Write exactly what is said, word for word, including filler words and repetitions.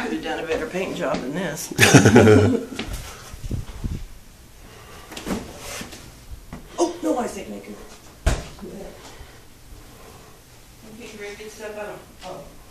could have done a better paint job than this. Oh, no ice maker. Okay, you ready to get stuff out of? Oh.